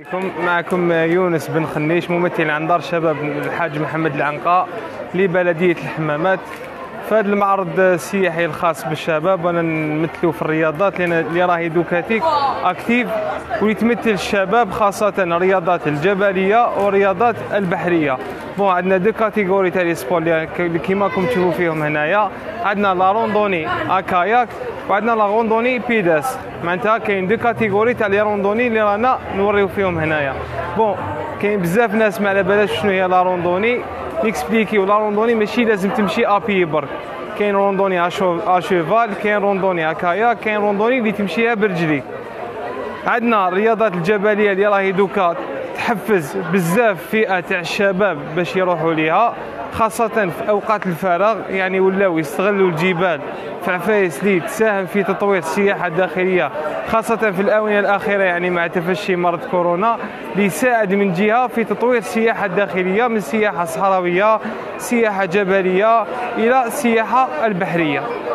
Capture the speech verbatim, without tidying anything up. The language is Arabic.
معكم يونس بن خنيش، ممثل عن دار شباب الحاج محمد العنقاء لبلدية الحمامات. في هذا المعرض السياحي الخاص بالشباب وانا نمثلو في الرياضات اللي راهي دوكاتيك اكتيف، ويتمثل الشباب خاصة الرياضات الجبلية والرياضات البحرية. بون عندنا دو كاتيجوري تاع لي سبور اللي كيما راكم تشوفوا فيهم هنايا. عندنا لا روندوني اكاياك وعندنا لا روندوني بيداس. معناتها كاين دو كاتيجوري تاع لي روندوني اللي رانا نوريو فيهم هنايا. بون كاين بزاف ناس ما على بالهاش شنو هي لا روندوني. نيكسبليكيو لا روندوني ماشي لازم تمشي ابي برك، كاين روندوني ا شوفال، كاين روندوني اكاياك، كاين روندوني اللي تمشيها برجليك. عندنا الرياضات الجبليه اللي راهي دوكا تحفز بزاف فئه تاع الشباب باش يروحوا ليها، خاصة في أوقات الفراغ، يعني ولاو يستغلوا الجبال في عفايس لي تساهم في تطوير السياحة الداخلية، خاصة في الآونة الأخيرة يعني مع تفشي مرض كورونا، ليساعد من جهة في تطوير السياحة الداخلية من سياحة صحراوية، سياحة جبلية إلى السياحة البحرية.